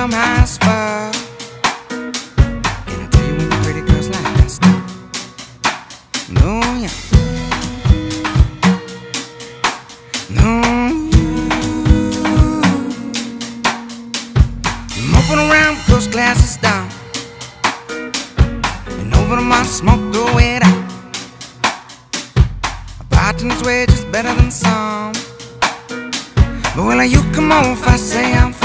I'm high as fuck. Can I tell you when the pretty girls last? No, yeah. No. Moping around with those glasses down, and over to my smoke, throw it out. A bartender's wage is better than some. But will you come over if I say I'm